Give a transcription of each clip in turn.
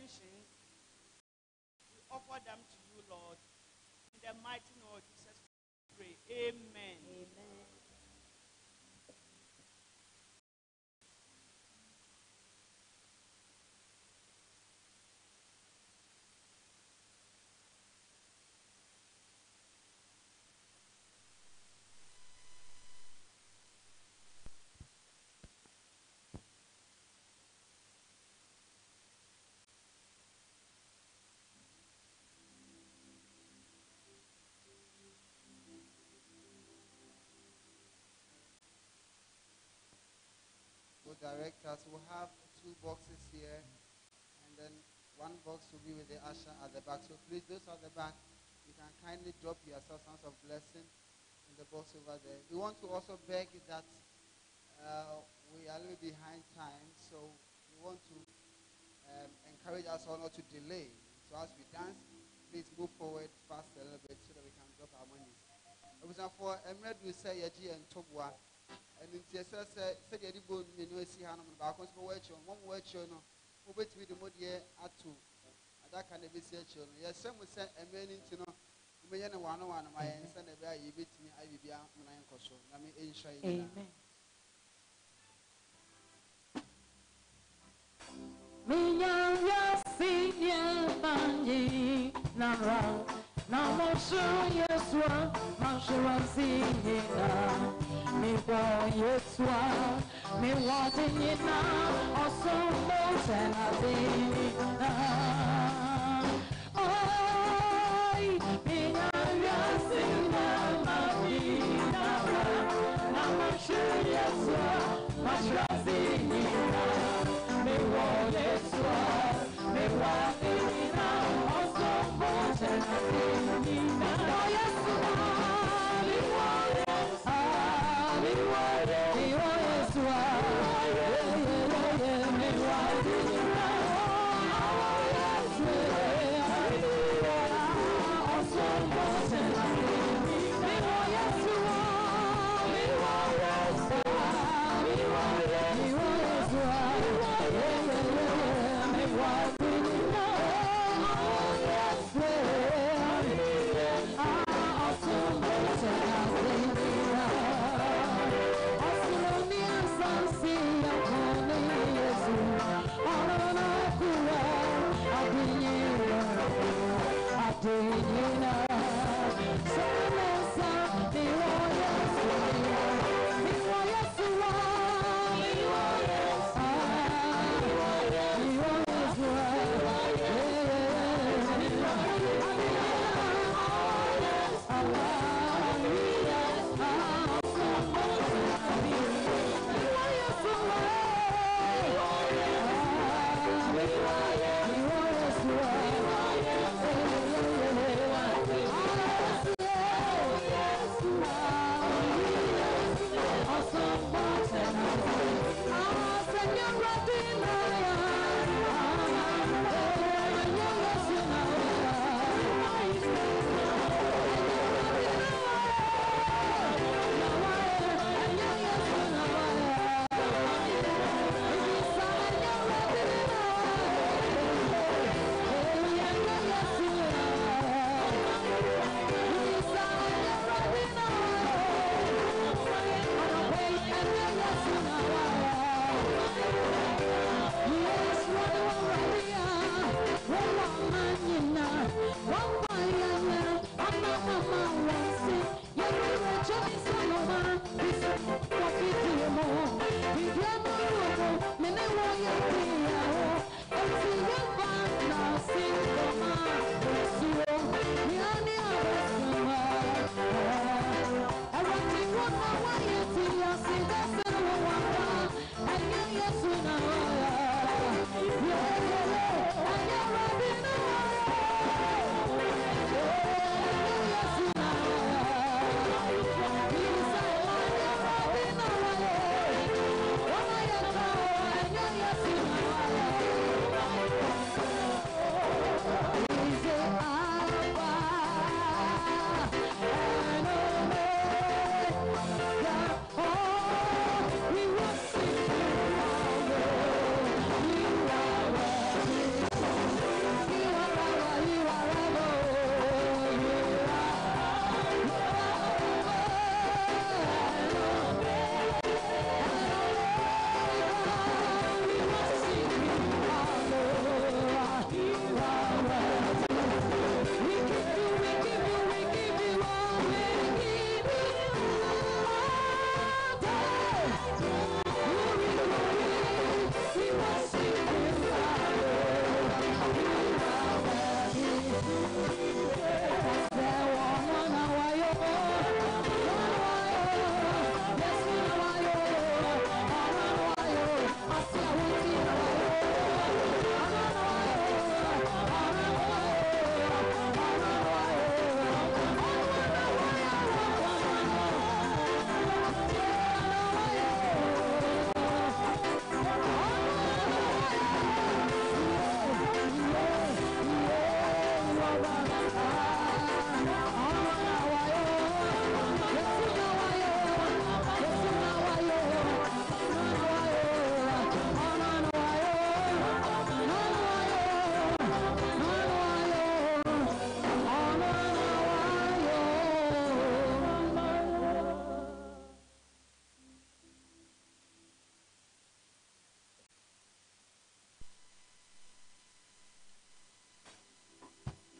intentions, we offer them to you, Lord. In the mighty name of Jesus, we pray. Amen. Amen. Directors will have 2 boxes here, and then 1 box will be with the usher at the back. So please, those at the back, you can kindly drop your substance of blessing in the box over there. We want to also beg that we are a little behind time, so we want to encourage us all not to delay. So as we dance, please move forward fast a little bit so that we can drop our money. It was for Emred we say Yaji and Tobwa. And in TSS said the Edibo Minusi Hanum back on one word no, over to the Modia at 2. That can be said, yes, some would say a man into no, may and one of my son, a bear, you beat me, I will be out when I am Koso. I mean, Amen. Minya senior banji nara namo shu yeswa mashwa senior mi bo yeswa mi wadina oso mo senadina oi minya senior banji nara namo shu yeswa mashwa senior me want it swell, me want it now, also much and I think oh yes, me want it, me want it, me want it swell, me want it now, oh yes, also much and I think me want it swell, me want it swell, me want it swell.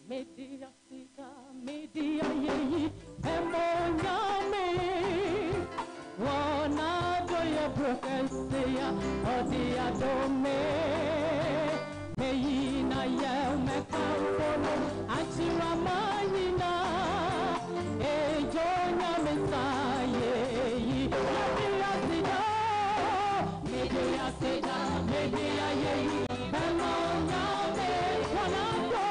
Media sika, media yeyi, emonyame. Wana doya profesia, odia dome. Meyi na ye mekafolo, achira mayina. Ejonya mesaye, media sika, media sika, media yeyi, emonyame. Wana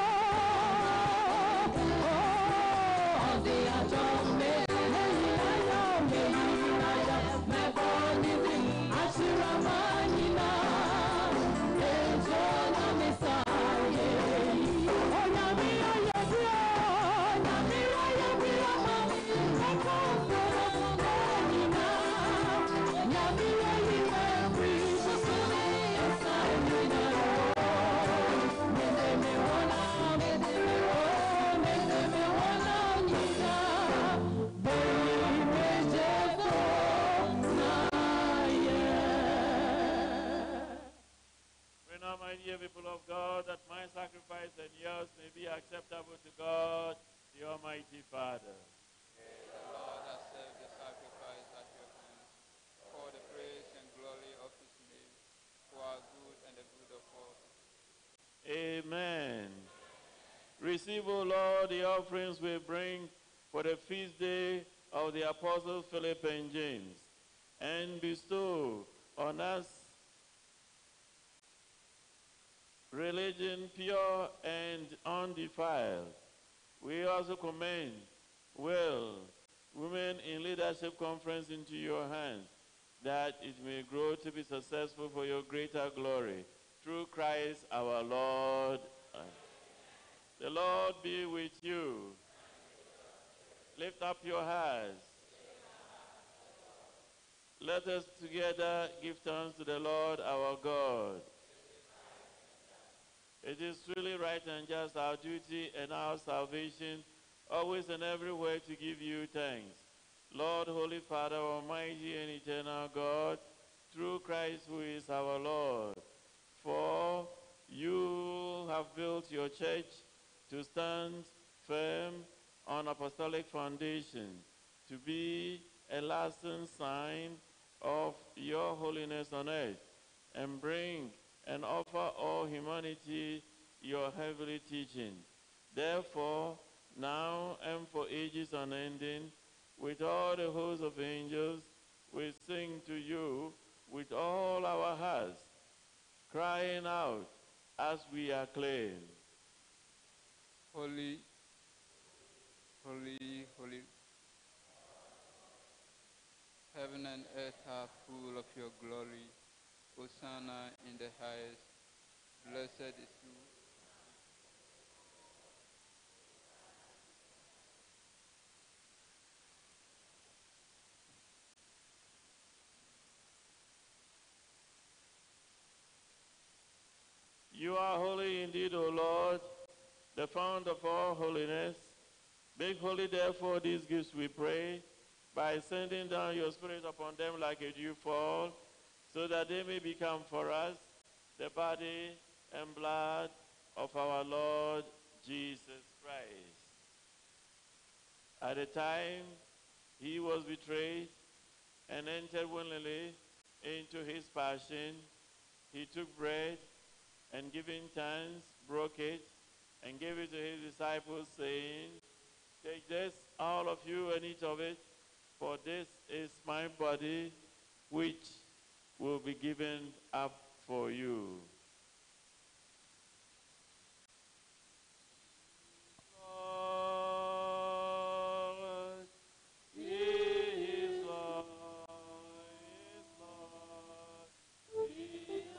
My dear people of God, that my sacrifice and yours may be acceptable to God, the Almighty Father. May the Lord accept the sacrifice at your hands for the praise and glory of his name, for our good and the good of all. Amen. Receive, O Lord, the offerings we bring for the feast day of the Apostles Philip and James, and bestow on us religion pure and undefiled. We also commend Women in Leadership Conference into your hands, that it may grow to be successful for your greater glory. Through Christ our Lord. The Lord be with you. Lift up your hearts. Let us together give thanks to the Lord our God. It is truly right and just our duty and our salvation, always and everywhere to give you thanks. Lord, Holy Father, Almighty and eternal God, through Christ who is our Lord. For you have built your church to stand firm on apostolic foundation, to be a lasting sign of your holiness on earth, and bring and offer all humanity your heavenly teaching. Therefore, now and for ages unending, with all the hosts of angels, we sing to you with all our hearts, crying out as we acclaim. Holy, holy, holy. Heaven and earth are full of your glory. Hosanna in the highest. Blessed is you. You are holy indeed, O Lord, the fount of all holiness. Make holy, therefore, these gifts, we pray, by sending down your Spirit upon them like a dewfall, so that they may become for us the body and blood of our Lord Jesus Christ. At the time he was betrayed and entered willingly into his passion, he took bread and giving thanks, broke it, and gave it to his disciples, saying, "Take this, all of you, and eat of it, for this is my body, which will be given up for you." Lord, He is Lord, is Lord, He is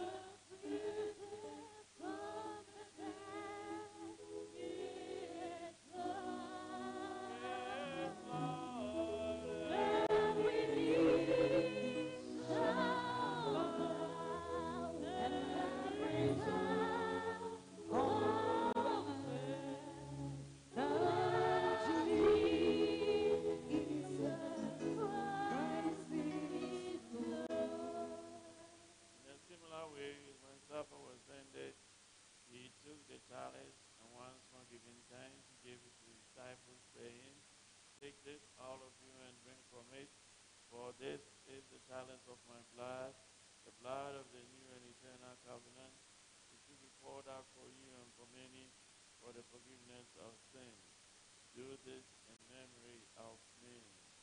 In a similar way, when supper was ended, He took the chalice, and once more giving thanks, he gave it to his disciples, saying, "Take this, all of you, and drink from it, for this is the chalice of my blood, the blood of the new and eternal covenant, which will be poured out for you and for many for the forgiveness of sins. Do this in memory of me."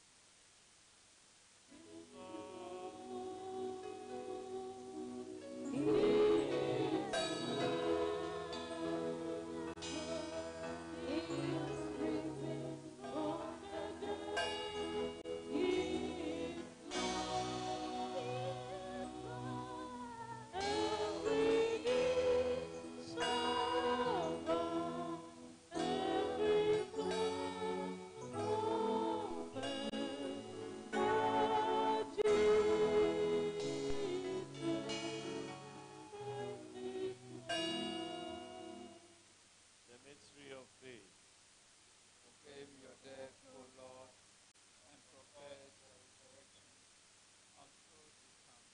The mystery of faith. Proclaim your death, O Lord, and profess your resurrection until you come.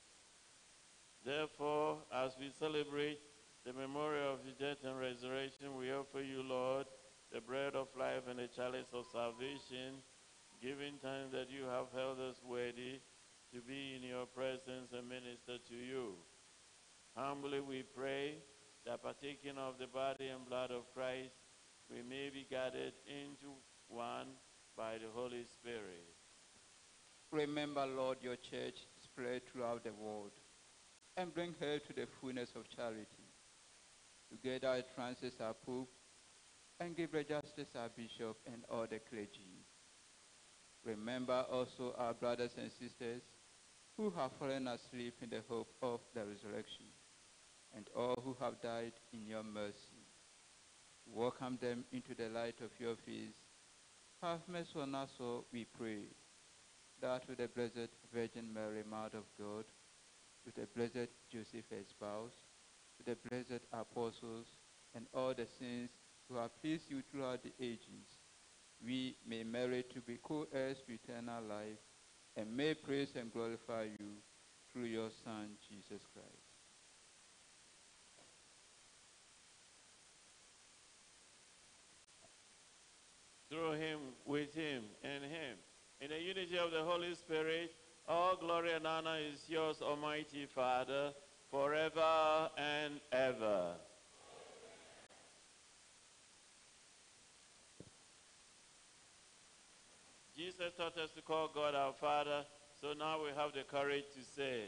Therefore, as we celebrate the memorial of his death and resurrection, we offer you, Lord, the bread of life and the chalice of salvation, giving thanks that you have held us worthy to be in your presence and minister to you. Humbly we pray that partaking of the body and blood of Christ, we may be gathered into one by the Holy Spirit. Remember, Lord, your church spread throughout the world, and bring her to the fullness of charity. Together, Francis our Pope, and Gabriel Justice our Bishop, and all the clergy. Remember also our brothers and sisters who have fallen asleep in the hope of the resurrection, and all who have died in your mercy. Welcome them into the light of your face. Have mercy on us all, we pray, that with the Blessed Virgin Mary, Mother of God, with the Blessed Joseph, her spouse, with the blessed apostles, and all the saints who have pleased you throughout the ages, we may merit to be co-heirs to eternal life, and may praise and glorify you through your Son, Jesus Christ. Through him, with him, and him, in the unity of the Holy Spirit, all glory and honor is yours, Almighty Father, forever and ever. Jesus taught us to call God our Father, so now we have the courage to say,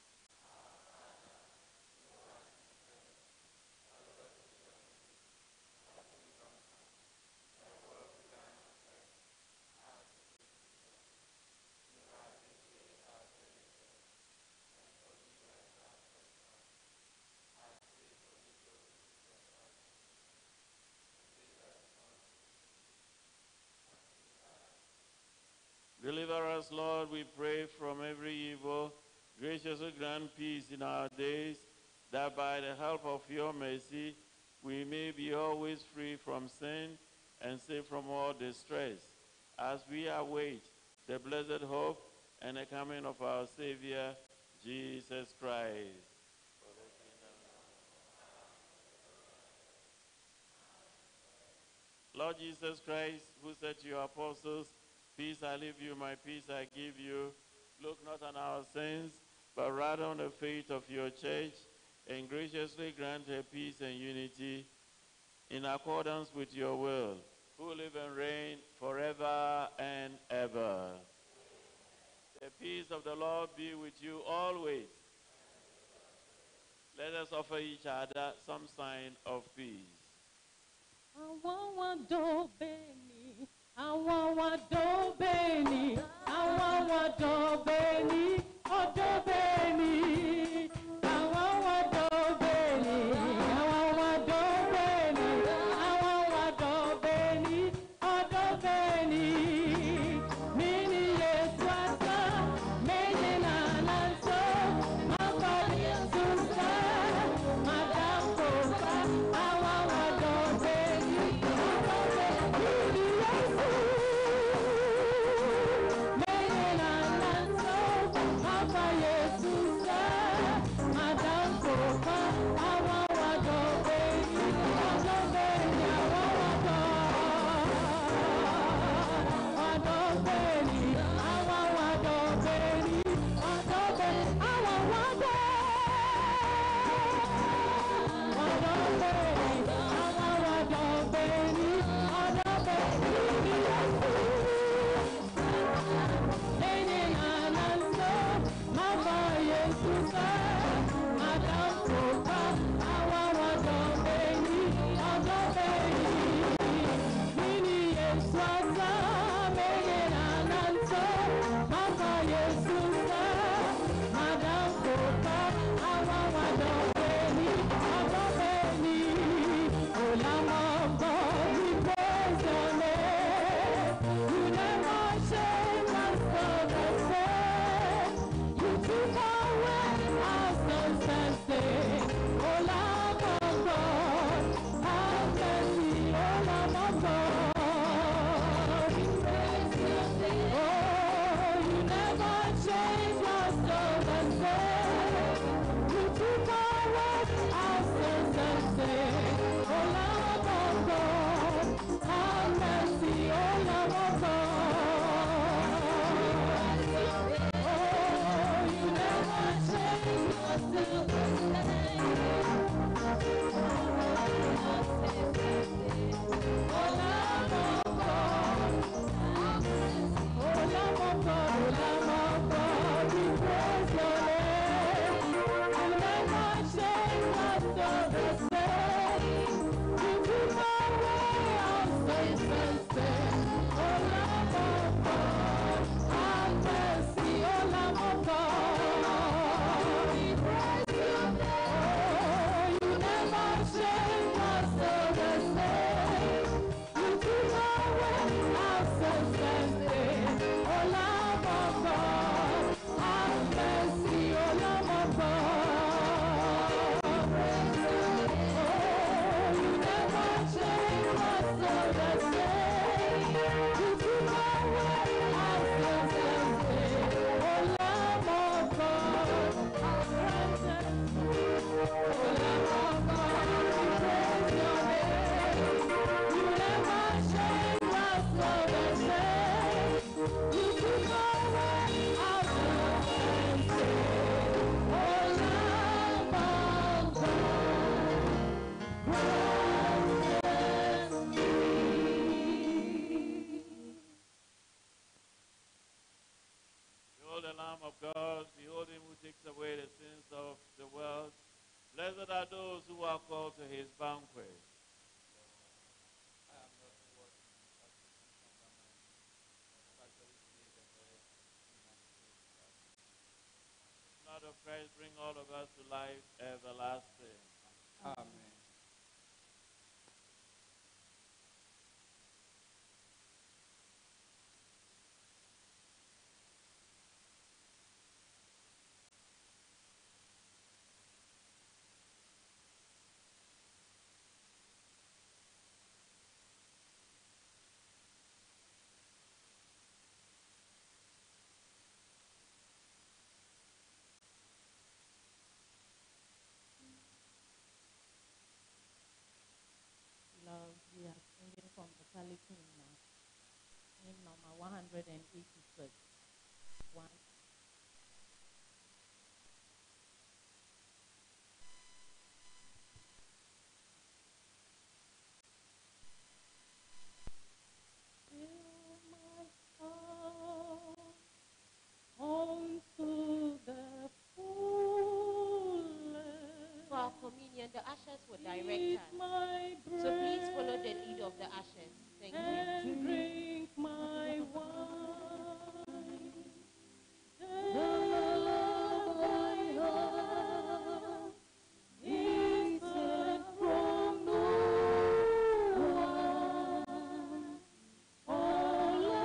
"Deliver us, Lord, we pray, from every evil. Graciously grant peace in our days, that by the help of your mercy we may be always free from sin and safe from all distress, as we await the blessed hope and the coming of our Savior, Jesus Christ." Lord Jesus Christ, who said to your apostles, "Peace I leave you, my peace I give you," look not on our sins, but rather on the faith of your church, and graciously grant her peace and unity in accordance with your will, who live and reign forever and ever. The peace of the Lord be with you always. Let us offer each other some sign of peace. Blessed are those who are called to his banquet. I am not worthy that you should come by my feet, but actually say the word, and my soul shall be saved. Blood of Christ, bring all of us to life everlasting. Amen. Love, we are singing from the Catholic hymn, hymn number 186. 1. Fill my heart unto the fullest. For our communion, the ushers will direct Eat us. my So please follow the bread lead of the ushers. Thank you. and drink my wine. The love I have is from no one. All I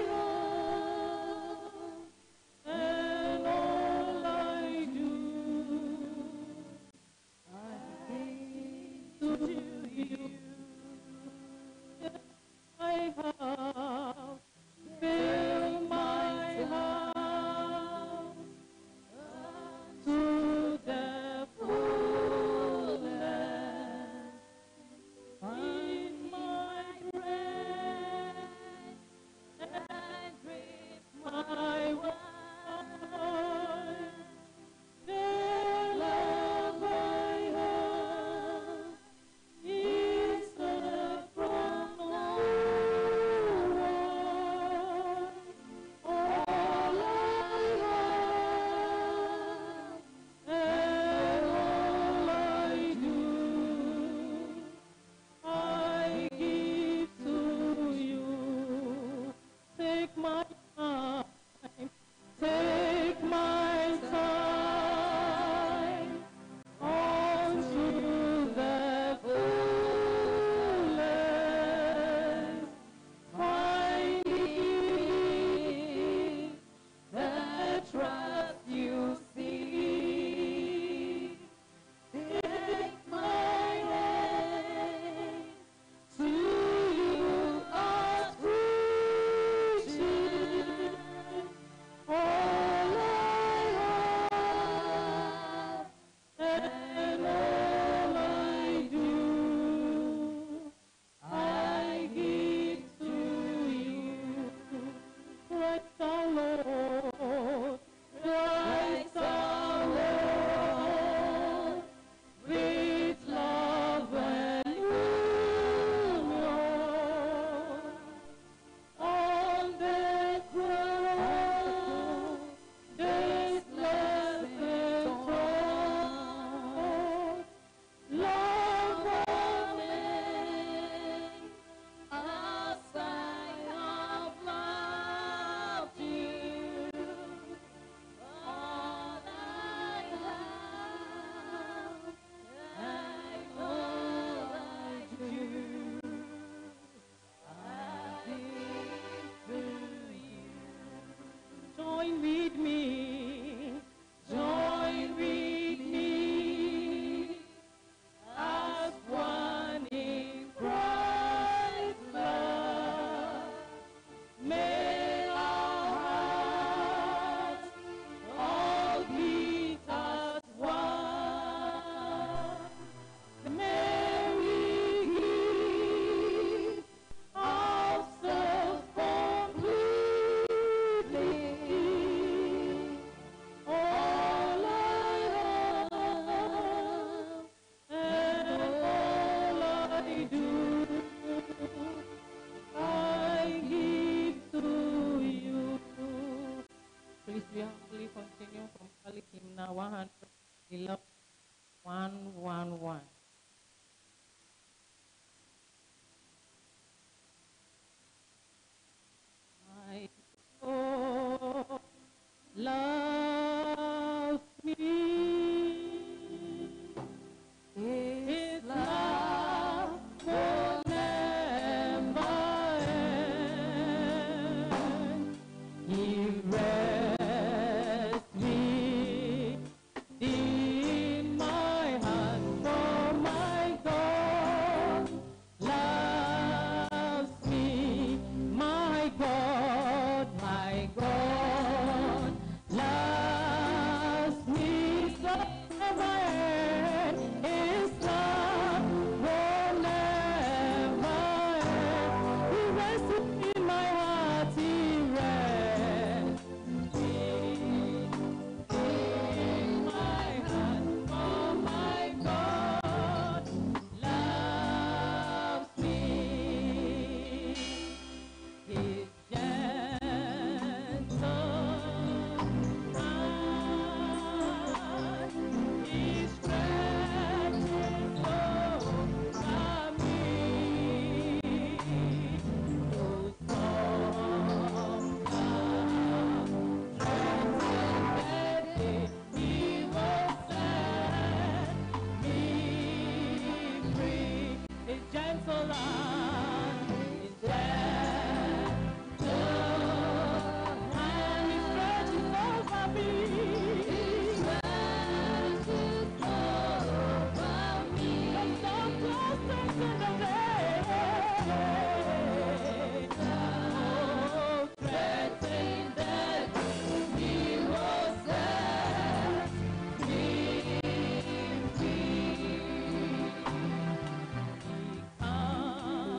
have and all I do, I give to you. 111. My soul loves me. His love will never end. He rests me in my heart, for my God loves me. My God loves me. So never end. His love will never end. He rests in my heart. He rests in my heart. For my God loves me. His gentle hand, He stretches over me. Those soft He will set me free. His gentle hand, His gentle hand, He stretches over me. He stretches over me. And so close to the grave. Oh, threatening death, He will set me free. He comes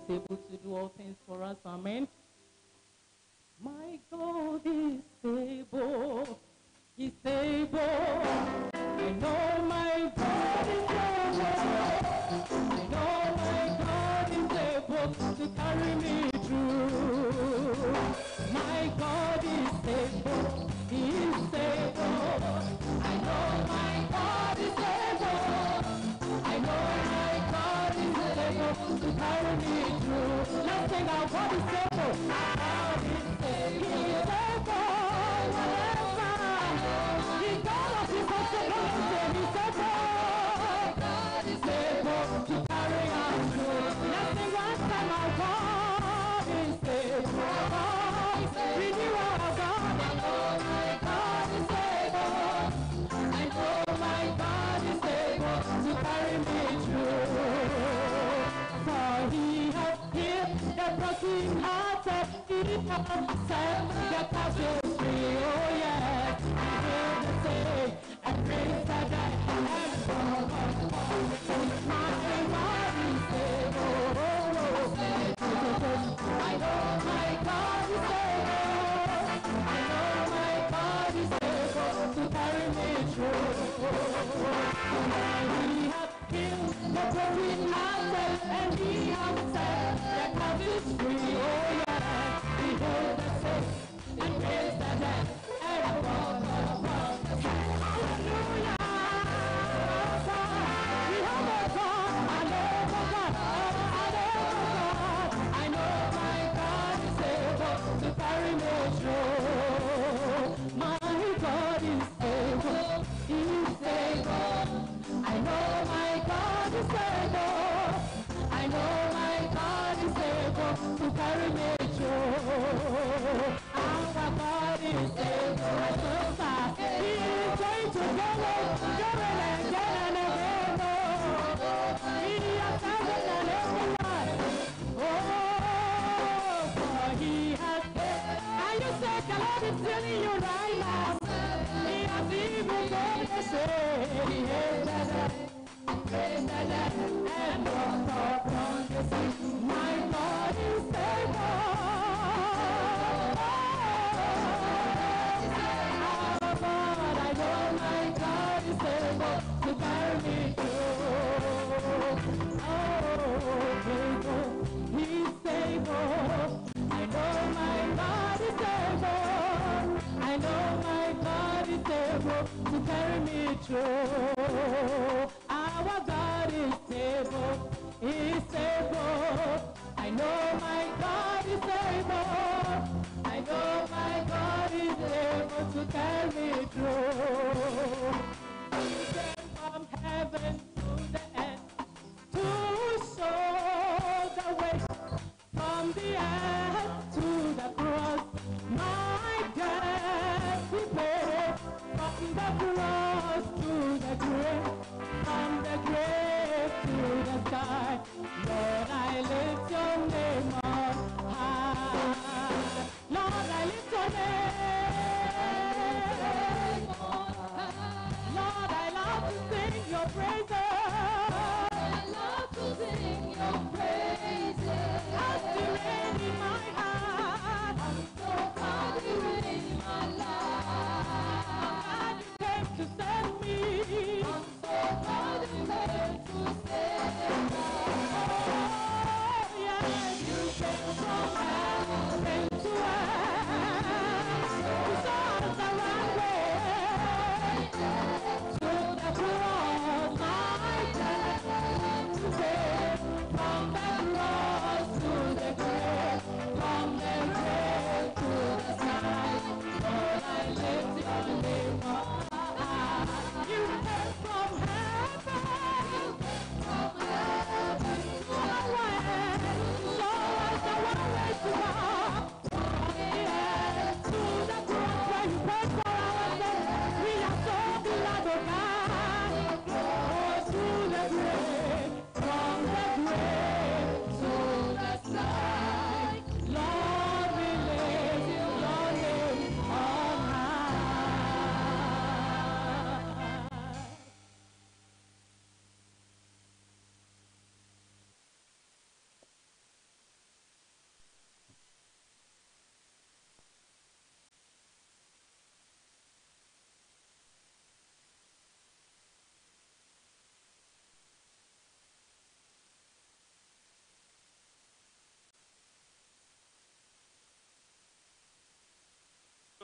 able to do all things for us. Amen. My God is able. He's able. I know my God is able. I know my God is able to carry me through. My God is able. He is able. I know my God is able. I know my God is able to carry me through. Let's sing our God is able. God is able. He is able. He's God of his possibilities. He's able. God is able to carry us through. Let's sing one time. Our God is able. Renew our God. I know my God is able. I know my God is able to carry me through. For he has healed the broken-hearted. He has set the captives free. Oh yes, he healed the sick and raised the dead and brought us home. My God is able. I know my God is able. I know my God is able to carry me through. He has healed the broken-hearted and he has set the captives free. Oh yes, he healed the sick and raised the dead and brought us home. Hallelujah! We have a God, I know a God, I know my God is able to carry me through. My God is able, He's able. I know my God is able. I know my God is able to carry me through. Our God is able. I so far. He is going to do it again and again. Oh, He has done it and everyone. Oh, for He has. And you say the Lord is healing you right now. He has even made a say. He has done it. Praise the Lord and walk upon the sea. My God is able. Our God, I know my God is able to carry me through. Oh, able, He's able. I know my God is able. I know my God is able to carry me through. Our God is able, He's able. I know my God is able. I know my God is able to carry me through. He came from heaven to the earth to show the way from the earth to the cross. My debt He paid from the cross to the grave, from the grave to the sky. Lord, I lift your name on high. Lord, I lift your name.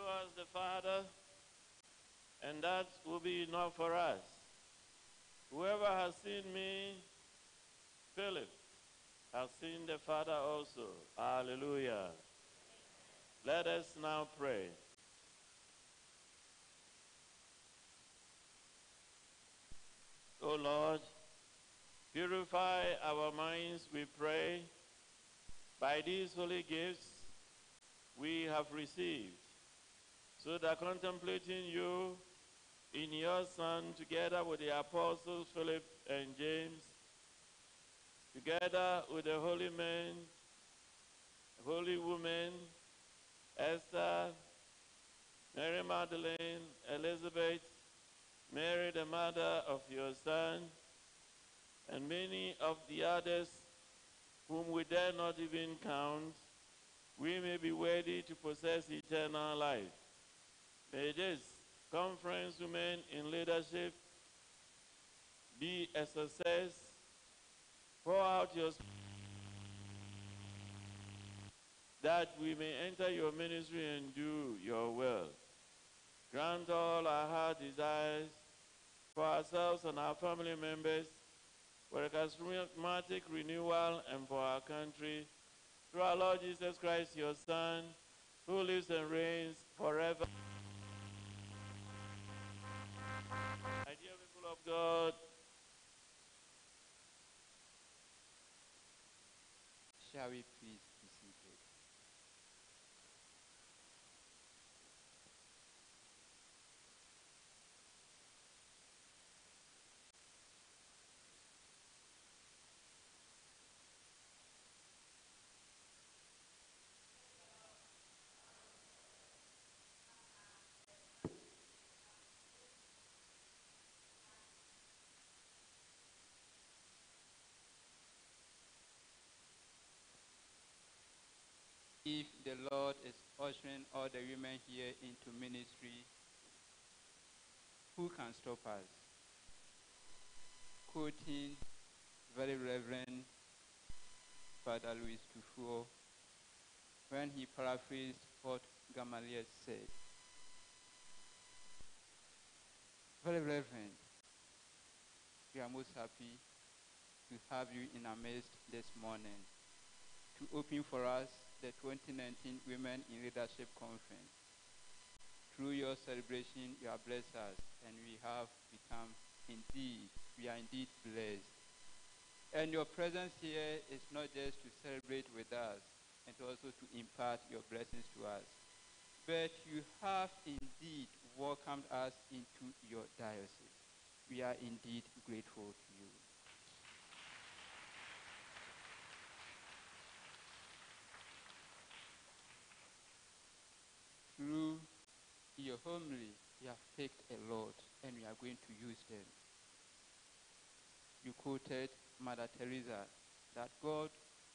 us the Father, and that will be enough for us. Whoever has seen me, Philip, has seen the Father also. Hallelujah. Let us now pray. O Lord, purify our minds, we pray, by these holy gifts we have received, so that contemplating you in your Son, together with the apostles Philip and James, together with the holy men, holy women, Esther, Mary Magdalene, Elizabeth, Mary the mother of your Son, and many of the others whom we dare not even count, we may be worthy to possess eternal life. May this conference, Women in Leadership, be a success. Pour out your Spirit that we may enter your ministry and do your will. Grant all our heart desires for ourselves and our family members, for a charismatic renewal, and for our country, through our Lord Jesus Christ, your Son, who lives and reigns forever. My dear people of God, Shall we please be seated? If the Lord is ushering all the women here into ministry, who can stop us? Quoting very Reverend Father Louis Tufuo, when he paraphrased what Gamaliel said. Very Reverend, we are most happy to have you in our midst this morning to open for us the 2019 Women in Leadership Conference. Through your celebration, you have blessed us, and we are indeed blessed. And your presence here is not just to celebrate with us, and also to impart your blessings to us, but you have indeed welcomed us into your diocese. We are indeed grateful to you. Through your homily, you have picked a lot, and we are going to use them. You quoted Mother Teresa that God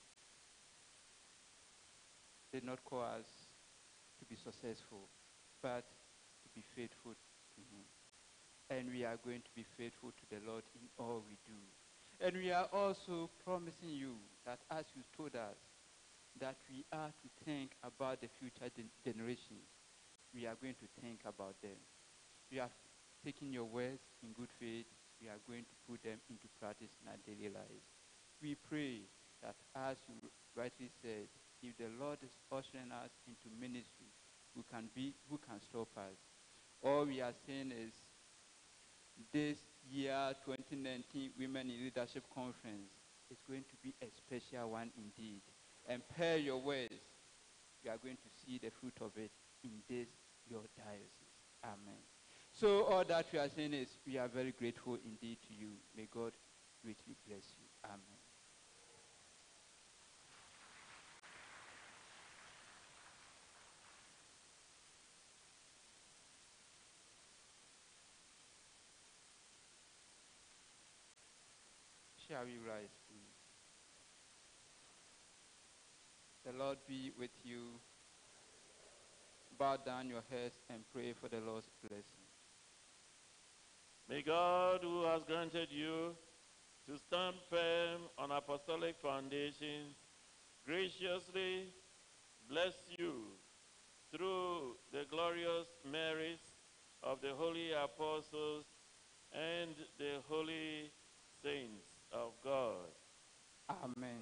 did not call us to be successful, but to be faithful to him. And we are going to be faithful to the Lord in all we do. And we are also promising you that as you told us, that we are to think about the future generations, we are going to think about them. We have taken your words in good faith. We are going to put them into practice in our daily lives. We pray that, as you rightly said, if the Lord is ushering us into ministry, who can stop us? All we are saying is, this year, 2019 Women in Leadership Conference, is going to be a special one indeed. And per your words, we are going to see the fruit of it in this, your diocese. Amen. So all that we are saying is, we are very grateful indeed to you. May God greatly bless you. Amen. Shall we rise, please? The Lord be with you. Bow down your heads and pray for the Lord's blessing. may God, who has granted you to stand firm on apostolic foundations, graciously bless you through the glorious merits of the holy apostles and the holy saints of God. Amen.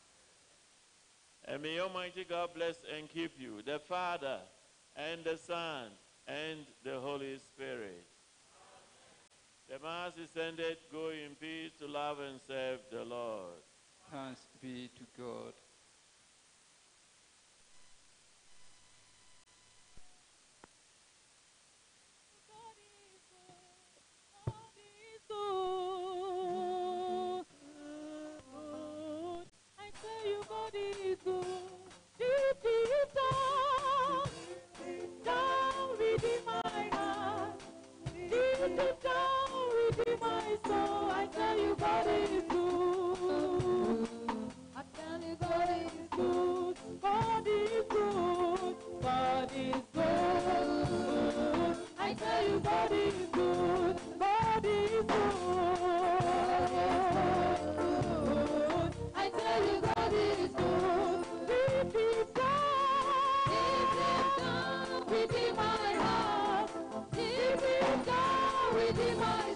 And may Almighty God bless and keep you, the Father, and the Son, and the Holy Spirit. The Mass is ended. Go in peace to love and serve the Lord. Thanks be to God. I tell you, God is good. Deep, deep down within my heart, deep, deep down within my soul. I tell you, God is good. I tell you, God is good. God is good. God is good. I tell you, God is good. God is good. I tell you, God is good. Deep, deep down within my heart, deep, deep down within my